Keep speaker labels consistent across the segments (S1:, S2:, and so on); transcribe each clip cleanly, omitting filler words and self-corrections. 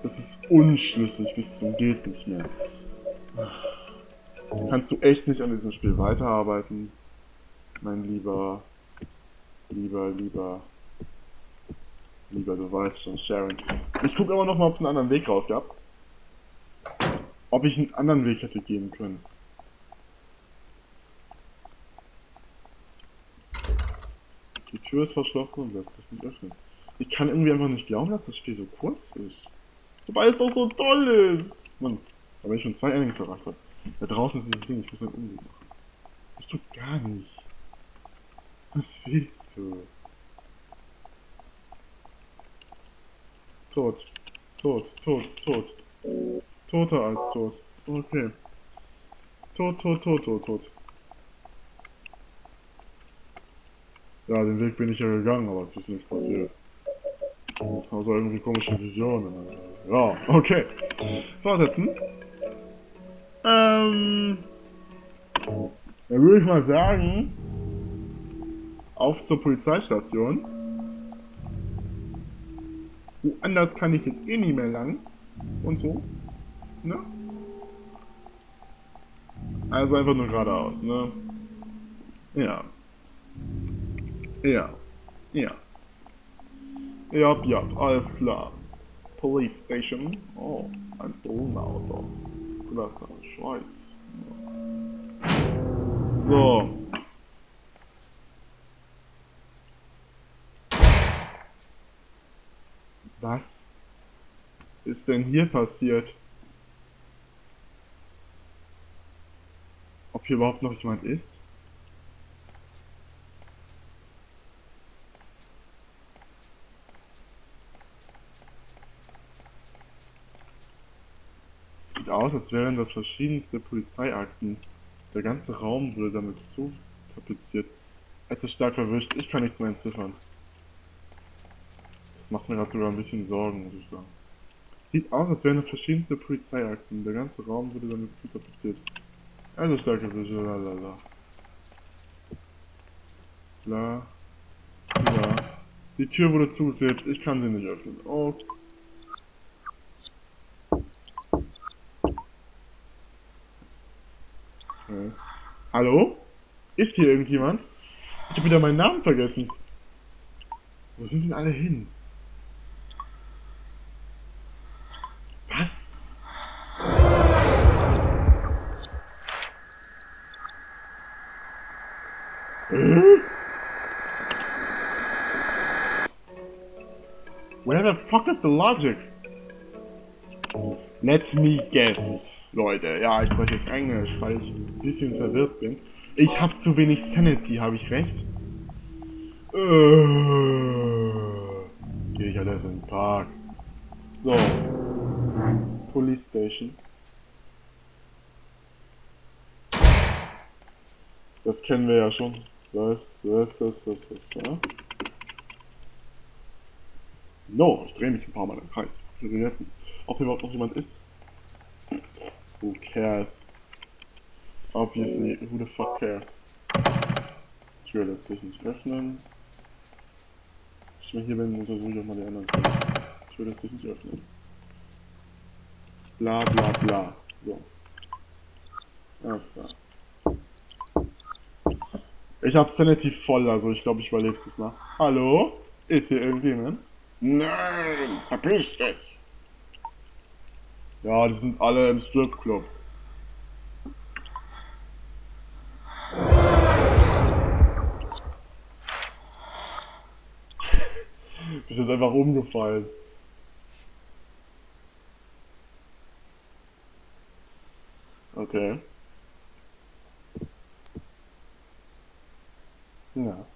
S1: Das ist unschlüssig bis zum geht nicht mehr. Kannst du echt nicht an diesem Spiel weiterarbeiten? Mein lieber, lieber, du weißt schon, Sharon. Ich gucke aber nochmal, ob es einen anderen Weg raus gab. Ob ich einen anderen Weg hätte gehen können. Die Tür ist verschlossen und lässt sich nicht öffnen. Ich kann irgendwie einfach nicht glauben, dass das Spiel so kurz ist. Wobei es doch so toll ist. Mann, aber ich schon 2 Endings erreicht habe. Da draußen ist dieses Ding, ich muss ein Umweg machen. Das tut gar nicht. Was willst du? Tot. Tot. Toter als tot. Okay. Tot. Ja, den Weg bin ich ja gegangen, aber es ist nichts passiert. Außer irgendwie komische Visionen. Ja, okay. Fortsetzen. Dann würde ich mal sagen, auf zur Polizeistation. Woanders kann ich jetzt eh nicht mehr lang. Und so. Ne? Also einfach nur geradeaus, ne? Ja. Ja, alles klar. Police Station. Oh, ein Donauauto. Das ist ein Scheiß. So. Was ist denn hier passiert? Ob hier überhaupt noch jemand ist? Sieht aus, als wären das verschiedenste Polizeiakten. Der ganze Raum wurde damit zutapeziert. Es ist stark verwischt, ich kann nichts mehr entziffern. Das macht mir gerade sogar ein bisschen Sorgen, muss ich sagen. Sieht aus, als wären das verschiedenste Polizeiakten. Der ganze Raum wurde damit zutapeziert. Also stark verwischt, lalala. Bla. Ja. Die Tür wurde zugeklebt, ich kann sie nicht öffnen. Oh. Okay. Hallo? Ist hier irgendjemand? Ich habe wieder meinen Namen vergessen. Wo sind denn alle hin? Was? Where the fuck is the logic? Let me guess. Leute, ja, ich spreche jetzt Englisch, weil ich ein bisschen verwirrt bin. Ich habe zu wenig Sanity, habe ich recht? Gehe ich alles in den Park. So. Police Station. Das kennen wir ja schon. Was, ja? No, ich drehe mich ein paar Mal im Kreis. Ob hier überhaupt noch jemand ist? Who cares? Obviously, who the fuck cares? Tür lässt sich nicht öffnen. Ich bin hier bin, untersuche ich auch mal die anderen Türen. Tür lässt sich nicht öffnen. Bla bla bla. So. Alles klar. Ich hab Sanity voll, also ich glaube, ich überlebe es mal. Hallo? Ist hier irgendjemand? Nein! Verpiss dich! Ja, die sind alle im Stripclub. Bist jetzt einfach umgefallen. Okay. Ja.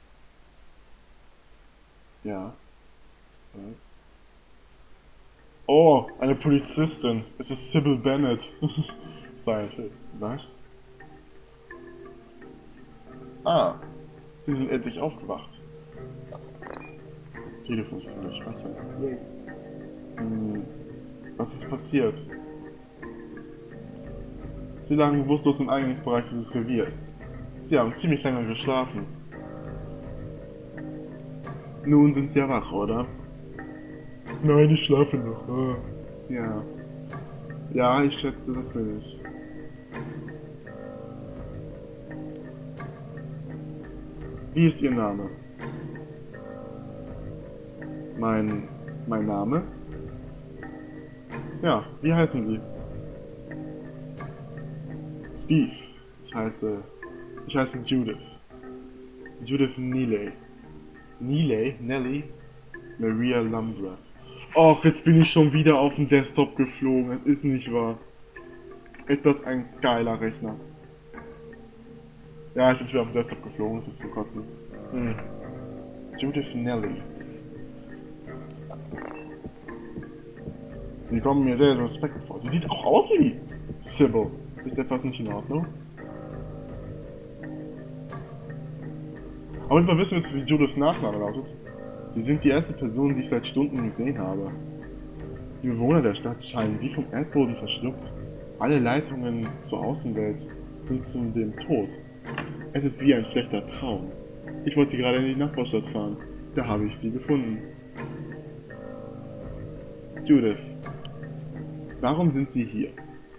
S1: Ja. Was? Oh, eine Polizistin. Es ist Sybil Bennett. Silent Hill. Was? Ah. Sie sind endlich aufgewacht. Das Telefon ist wieder speichern. Was ist passiert? Sie lagen bewusstlos im Eingangsbereich dieses Reviers. Sie haben ziemlich lange geschlafen. Nun sind sie ja wach, oder? Nein, ich schlafe noch. Ja. Ja, ich schätze, das bin ich. Wie ist Ihr Name? Mein Name? Ja, wie heißen Sie? Steve. Ich heiße, ich heiße Judith. Judith Neeley. Neeley? Nelly? Maria Lambert. Och, jetzt bin ich schon wieder auf den Desktop geflogen. Es ist nicht wahr. Ist das ein geiler Rechner? Ja, ich bin schon wieder auf den Desktop geflogen. Das ist zum Kotzen. Hm. Judith Nelly. Die kommen mir sehr suspekt vor. Die sieht auch aus wie Sybil. Ist etwas nicht in Ordnung? Aber wir wissen jetzt, wie Judiths Nachname lautet. Sie sind die erste Person, die ich seit Stunden gesehen habe. Die Bewohner der Stadt scheinen wie vom Erdboden verschluckt. Alle Leitungen zur Außenwelt sind zu dem Tod. Es ist wie ein schlechter Traum. Ich wollte gerade in die Nachbarstadt fahren. Da habe ich sie gefunden. Judith, warum sind Sie hier?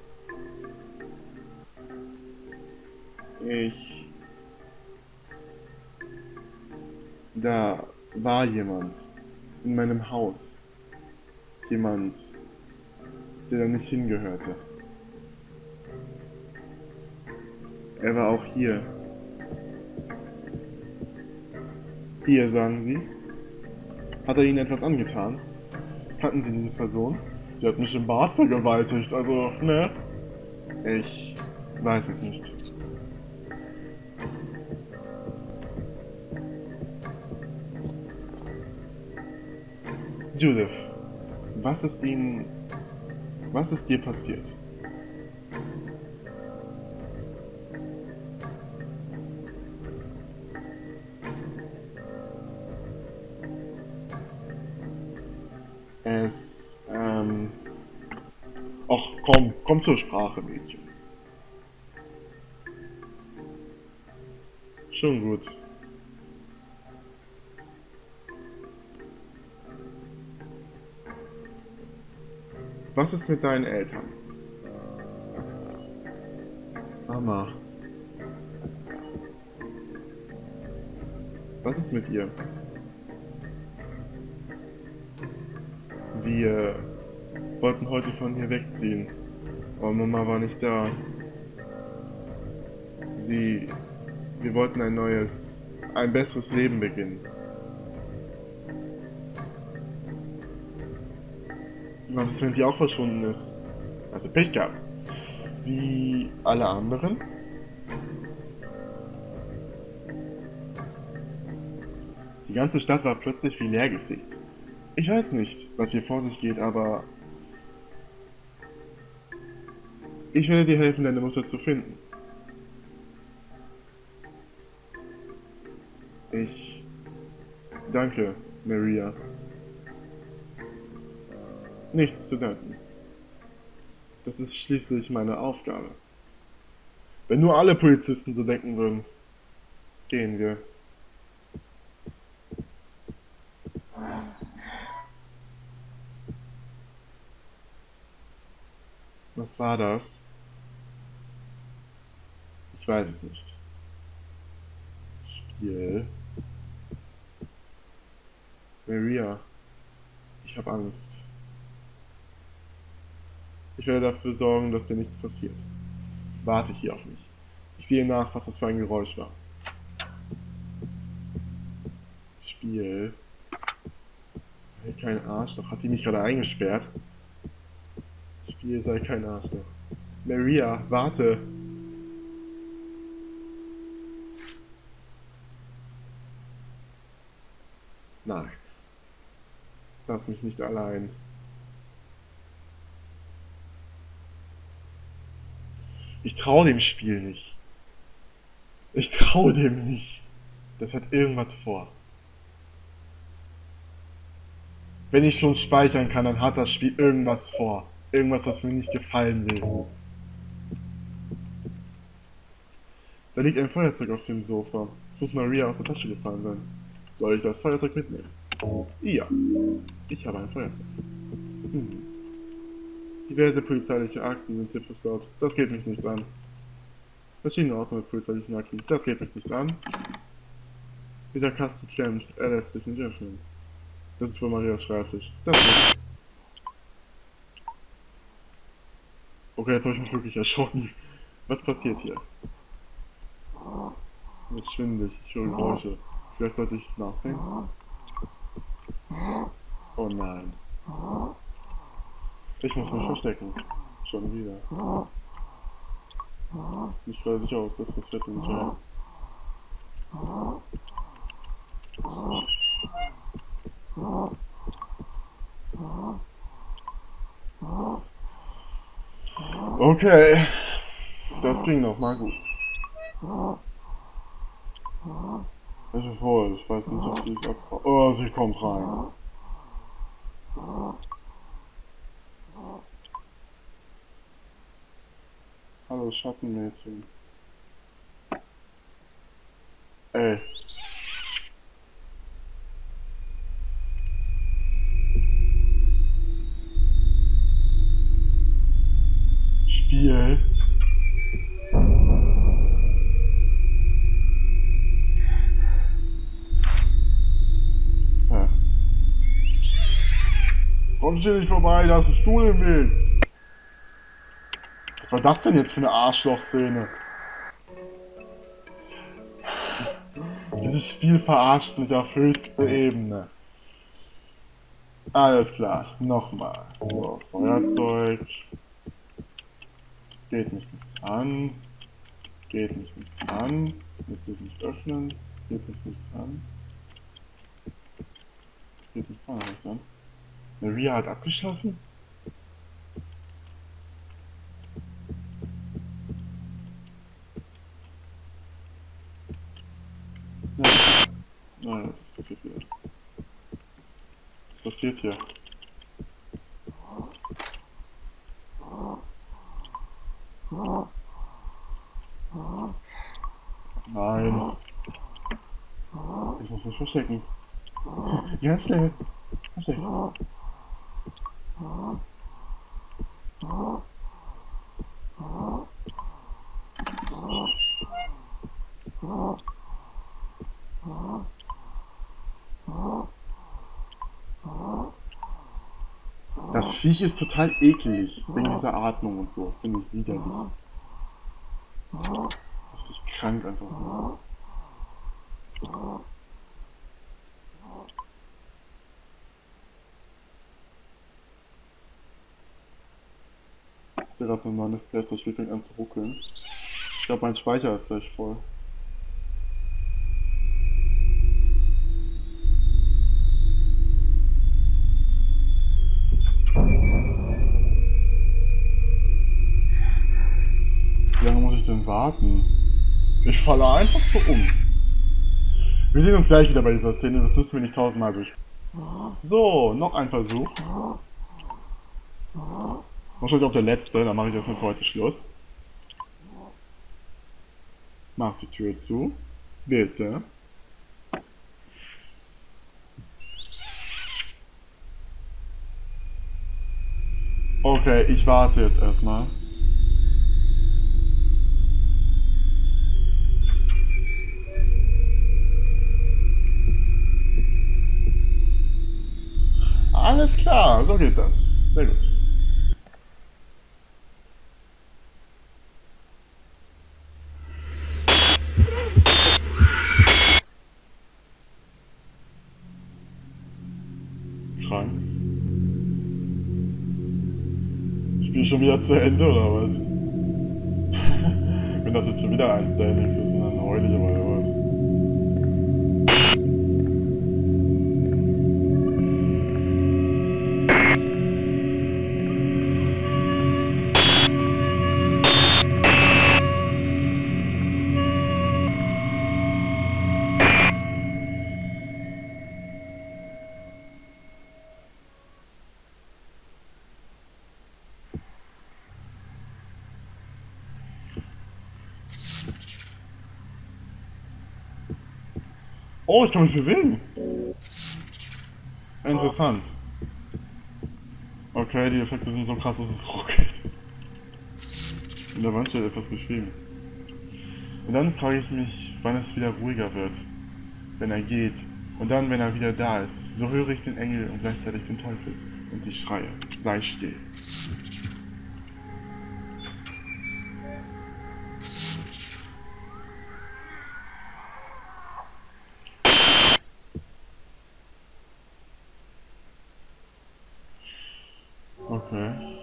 S1: Da war jemand in meinem Haus. Jemand, der da nicht hingehörte. Er war auch hier. Hier, sagen Sie? Hat er Ihnen etwas angetan? Kannten Sie diese Person? Sie hat mich im Bad vergewaltigt, also, ne? Ich weiß es nicht. Judith, was ist dir passiert? Ach komm zur Sprache, Mädchen. Schon gut. Was ist mit deinen Eltern? Mama. Was ist mit ihr? Wir wollten heute von hier wegziehen, aber Mama war nicht da. Wir wollten ein besseres Leben beginnen. Was ist, wenn sie auch verschwunden ist? Also Pech gehabt. Wie alle anderen? Die ganze Stadt war plötzlich wie leergefegt. Ich weiß nicht, was hier vor sich geht, aber ich werde dir helfen, deine Mutter zu finden. Danke, Maria. Nichts zu danken. Das ist schließlich meine Aufgabe. Wenn nur alle Polizisten so denken würden, gehen wir. Was war das? Ich weiß es nicht. Spiel. Maria, ich habe Angst. Ich werde dafür sorgen, dass dir nichts passiert. Warte hier auf mich. Ich sehe nach, was das für ein Geräusch war. Spiel. Sei kein Arschloch. Hat die mich gerade eingesperrt? Spiel, sei kein Arschloch. Maria, warte. Nein. Lass mich nicht allein. Ich traue dem Spiel nicht. Ich traue dem nicht. Das hat irgendwas vor. Wenn ich schon speichern kann, dann hat das Spiel irgendwas vor. Irgendwas, was mir nicht gefallen will. Da liegt ein Feuerzeug auf dem Sofa. Es muss Maria aus der Tasche gefallen sein. Soll ich das Feuerzeug mitnehmen? Ja. Ich habe ein Feuerzeug. Diverse polizeiliche Akten sind hier verstaut. Das geht mich nichts an. Verschiedene Ordner mit polizeilichen Akten. Das geht mich nichts an. Dieser Kasten klemmt. Er lässt sich nicht öffnen. Das ist wohl Marias Schreibtisch. Das geht. Okay, jetzt habe ich mich wirklich erschrocken. Was passiert hier? Mir ist schwindelig. Ich höre Geräusche. Vielleicht sollte ich nachsehen. Oh nein. Ich muss mich verstecken. Schon wieder. Nicht gerade sicher aus, besseres Fett und ja. Okay. Das ging noch mal gut. Ich bin voll. Ich weiß nicht, ob die es abkommt. Oh, sie kommt rein. Hallo Schattenmädchen. Ey. Spiel. Ja. Komm hier nicht vorbei, da ist ein Stuhl im Weg. Was war das denn jetzt für eine Arschloch-Szene? Dieses Spiel verarscht mich auf höchste Ebene. Alles klar, nochmal. So, Feuerzeug. Geht mich nichts an. Geht mich nichts an. Lässt sich nicht öffnen. Geht mich nichts an. Geht mich gar nichts an. Maria hat abgeschossen? Ja. Nein, das passiert wieder. Was passiert hier? Nein. Ich muss mich verstecken. Ganz schnell. Verstecken. Das Viech ist total eklig, wegen dieser Atmung und so. Das finde ich widerlich. Richtig krank einfach nur. Der hat nochmal eine Fläche, das Spiel fängt an zu ruckeln. Ich glaube, mein Speicher ist gleich voll. Wie lange muss ich denn warten? Ich falle einfach so um. Wir sehen uns gleich wieder bei dieser Szene, das müssen wir nicht tausendmal durch. So, noch ein Versuch. Wahrscheinlich auch der letzte, dann mache ich erstmal für heute Schluss. Mach die Tür zu. Bitte. Okay, ich warte jetzt erstmal. Alles klar, so geht das. Sehr gut. Krank. Spiel schon wieder zu Ende oder was? Wenn das jetzt schon wieder ein Standings ist, dann heul ich aber was. Oh, ich kann mich bewegen. Interessant. Okay, die Effekte sind so krass, dass es ruckelt. In der Wand steht etwas geschrieben. Und dann frage ich mich, wann es wieder ruhiger wird, wenn er geht. Und dann, wenn er wieder da ist, so höre ich den Engel und gleichzeitig den Teufel. Und ich schreie, sei still. Okay.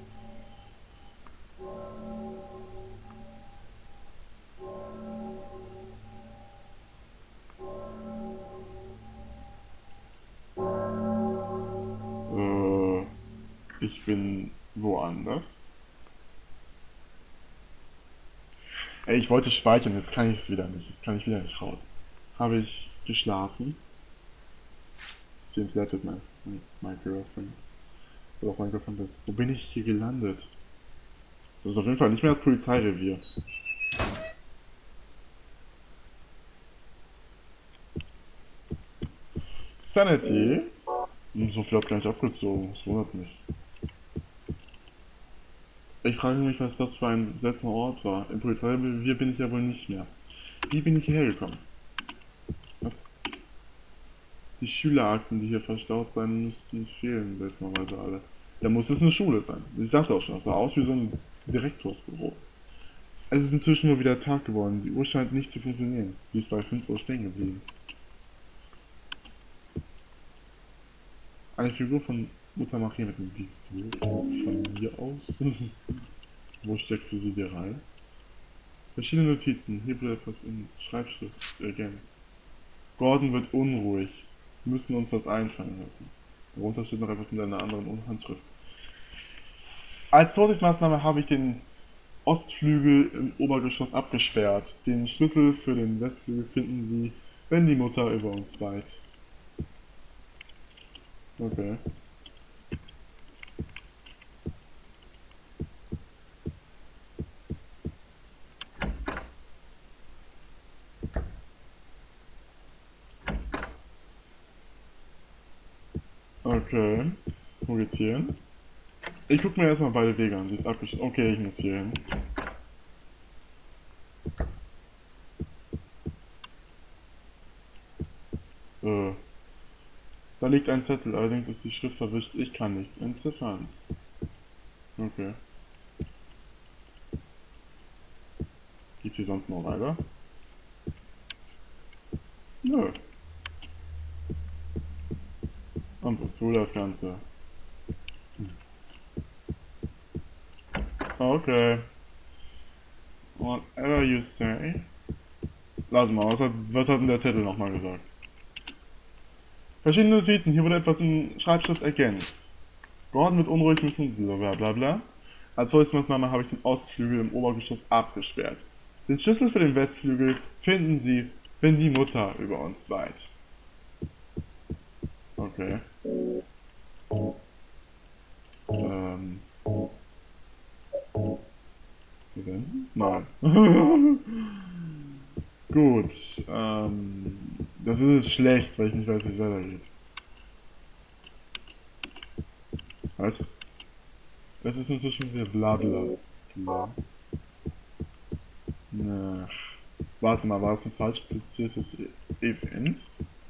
S1: Ich bin woanders. Ey, ich wollte speichern, jetzt kann ich es wieder nicht. Jetzt kann ich wieder nicht raus. Habe ich geschlafen? Sie entwertet my girlfriend. Oder auch mein Girlfriend ist. Wo bin ich hier gelandet? Das ist auf jeden Fall nicht mehr das Polizeirevier. Sanity? So viel hat es gar nicht abgezogen. Das wundert mich. Ich frage mich, was das für ein seltsamer Ort war. Im Polizeirevier bin ich ja wohl nicht mehr. Wie bin ich hierher gekommen? Was? Die Schülerakten, die hier verstaut sein müssten, fehlen seltsamerweise alle. Da muss es eine Schule sein. Ich dachte auch schon, das sah aus wie so ein Direktorsbüro. Es ist inzwischen nur wieder Tag geworden. Die Uhr scheint nicht zu funktionieren. Sie ist bei 5 Uhr stehen geblieben. Eine Figur von Mutter Maria mit einem Wieso von mir aus? Wo steckst du sie dir rein? Verschiedene Notizen. Hier wird etwas in Schreibschrift ergänzt. Gordon wird unruhig. Wir müssen uns was einfallen lassen. Darunter steht noch etwas mit einer anderen Handschrift. Als Vorsichtsmaßnahme habe ich den Ostflügel im Obergeschoss abgesperrt. Den Schlüssel für den Westflügel finden Sie, wenn die Mutter über uns weiht. Okay. Okay. Wo geht's hier hin? Ich guck mir erstmal beide Wege an. Sie ist abgeschlossen. Okay, ich muss hier hin. Da liegt ein Zettel, allerdings ist die Schrift verwischt. Ich kann nichts entziffern. Okay. Geht's hier sonst noch weiter? Nö. Und wozu das Ganze? Okay. Whatever you say. Warte mal, was hat denn der Zettel nochmal gesagt? Verschiedene Notizen, hier wurde etwas in Schreibschrift ergänzt. Gordon wird unruhig, müssen Sie bla bla bla. Als Vorsichtsmaßnahme habe ich den Ostflügel im Obergeschoss abgesperrt. Den Schlüssel für den Westflügel finden Sie, wenn die Mutter über uns weiht. Okay. Verwenden? Nein. Gut, das ist jetzt schlecht, weil ich nicht weiß, wie es weitergeht. Was? Das ist inzwischen wieder bla bla bla. Na, warte mal, war es ein falsch platziertes Event?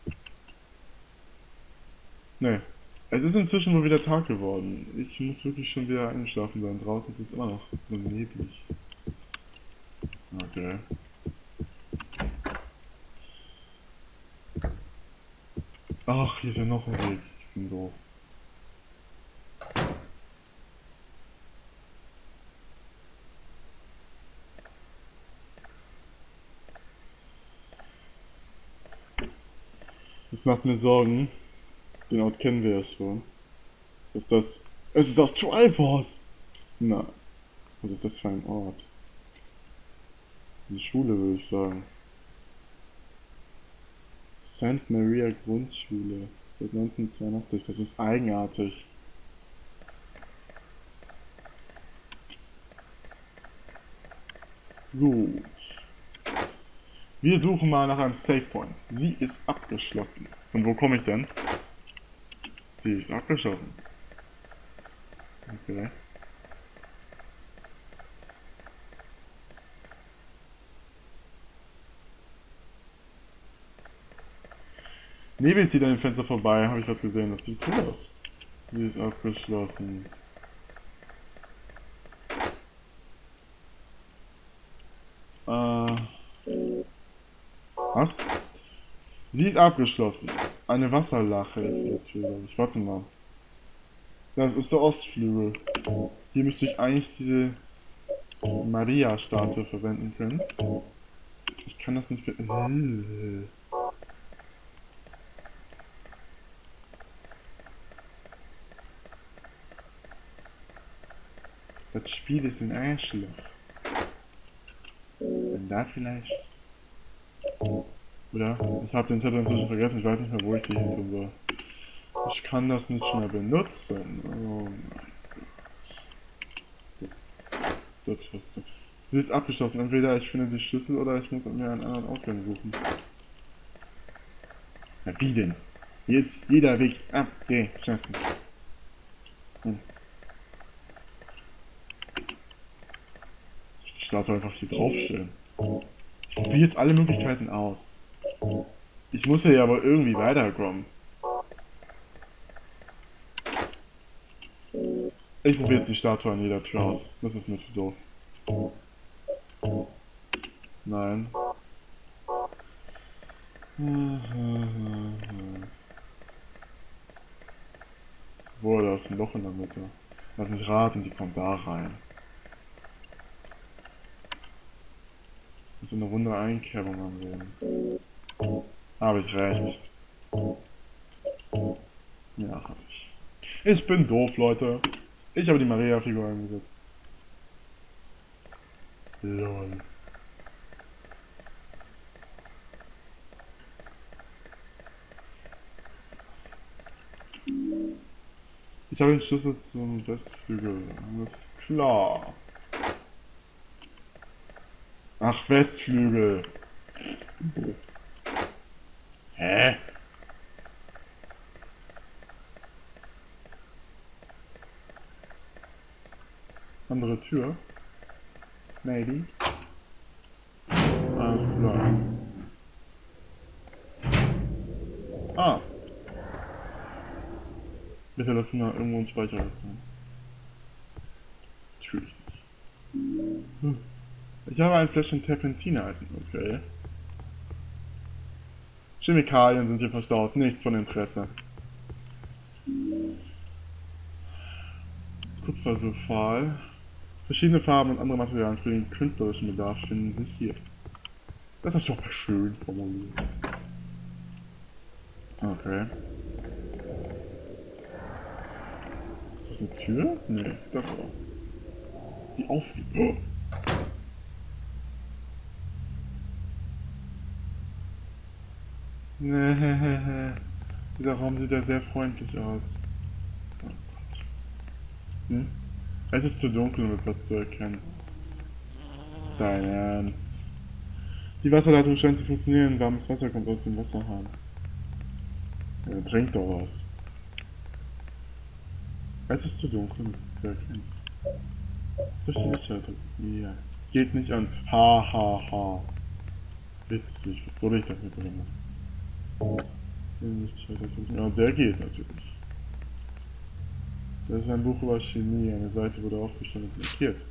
S1: Ne. Es ist inzwischen wohl wieder Tag geworden. Ich muss wirklich schon wieder eingeschlafen sein. Draußen ist es immer noch so neblig. Okay. Ach, hier ist ja noch ein Weg. Ich bin doof. Das macht mir Sorgen. Den Ort kennen wir ja schon. Ist das... Es ist das Triforce! Na, was ist das für ein Ort? Eine Schule, würde ich sagen. St. Maria Grundschule. Seit 1982. Das ist eigenartig. Gut. Wir suchen mal nach einem Save Point. Sie ist abgeschlossen. Und wo komme ich denn? Sie ist abgeschlossen. Okay. Nebel zieht an dem Fenster vorbei, habe ich gerade gesehen. Das sieht cool aus. Die ist abgeschlossen. Was? Sie ist abgeschlossen. Eine Wasserlache ist vor der Tür, glaube ich. Warte mal. Das ist der Ostflügel. Hier müsste ich eigentlich diese Maria-Statue verwenden können. Ich kann das nicht... Das Spiel ist ein Arschloch. Wenn da vielleicht... Oder? Ich habe den Zettel inzwischen vergessen, ich weiß nicht mehr, wo ich sie hin tun soll. Ich kann das nicht mehr benutzen. Oh mein Gott. Das hast du. Sie ist abgeschlossen. Entweder ich finde die Schlüssel oder ich muss mir einen anderen Ausgang suchen. Na wie denn? Hier ist jeder Weg abgeschlossen. Ich starte einfach hier draufstellen. Ich probiere jetzt alle Möglichkeiten aus. Ich muss ja aber irgendwie weiterkommen. Ich probiere jetzt die Statue an jeder Tür aus. Das ist mir zu doof. Nein. Boah, da ist ein Loch in der Mitte. Lass mich raten, die kommt da rein. Das ist eine runde Einkerbung am Boden. Habe ich recht. Ja, hatte ich. Ich bin doof, Leute. Ich habe die Maria-Figur eingesetzt. Lol. Ich habe den Schlüssel zum Westflügel. Alles klar. Ach, Westflügel. Hä? Andere Tür? Maybe. Alles klar. Ah. Bitte lass mal irgendwo ein Speicher sein. Natürlich nicht. Ich habe ein Fläschchen Terpentin erhalten, okay. Chemikalien sind hier verstaut, nichts von Interesse. Kupfersulfal. Verschiedene Farben und andere Materialien für den künstlerischen Bedarf finden sich hier. Das ist doch mal schön formuliert. Okay. Ist das eine Tür? Nee, das aber. Die aufgeht. Oh. Nee. Dieser Raum sieht ja sehr freundlich aus. Oh Gott. Hm? Es ist zu dunkel, um etwas zu erkennen. Dein Ernst. Die Wasserleitung scheint zu funktionieren. Warmes Wasser kommt aus dem Wasserhahn. Ja, trink doch was. Es ist zu dunkel, um etwas zu erkennen. Durch die Lichtschaltung. Ja. Geht nicht an. Ha ha ha. Witzig. Was soll ich damit drin machen? Ja, der geht natürlich. Das ist ein Buch über Chemie. Eine Seite wurde aufgestellt und markiert.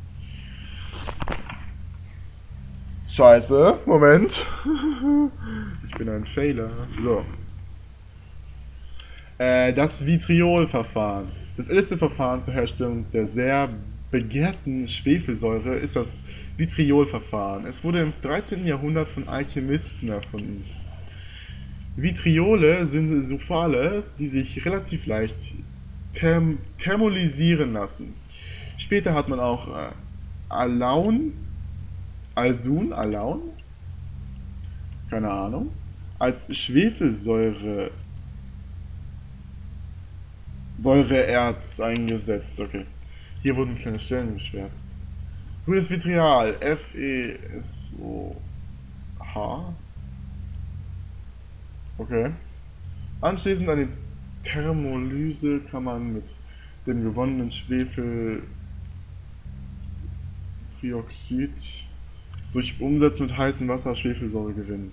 S1: Scheiße, Moment. Ich bin ein Fehler. So. Das Vitriolverfahren. Das älteste Verfahren zur Herstellung der sehr begehrten Schwefelsäure ist das Vitriolverfahren. Es wurde im 13. Jahrhundert von Alchemisten erfunden. Vitriole sind Sulfale, die sich relativ leicht thermolysieren lassen. Später hat man auch Alaun, keine Ahnung, als Säureerz eingesetzt. Okay. Hier wurden kleine Stellen geschwärzt. Grünes Vitriol, FeSO-H. Okay. Anschließend an die Thermolyse kann man mit dem gewonnenen Schwefeltrioxid durch Umsetzen mit heißem Wasser Schwefelsäure gewinnen.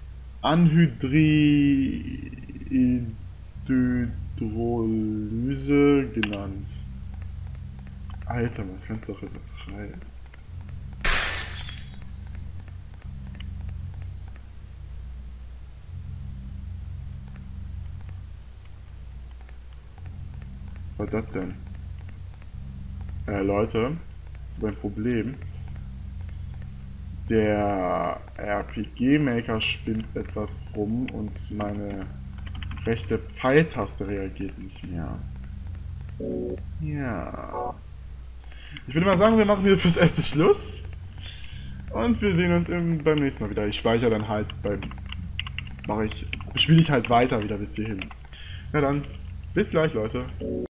S1: Anhydride-Hydrolyse genannt. Alter, man kann es doch übertreiben. Was war das denn? Leute, mein Problem. Der RPG-Maker spinnt etwas rum und meine rechte Pfeiltaste reagiert nicht mehr. Ja. Ich würde mal sagen, wir machen hier fürs erste Schluss. Und wir sehen uns beim nächsten Mal wieder. Ich speichere dann halt spiele ich halt weiter wieder bis hierhin. Na dann, bis gleich, Leute.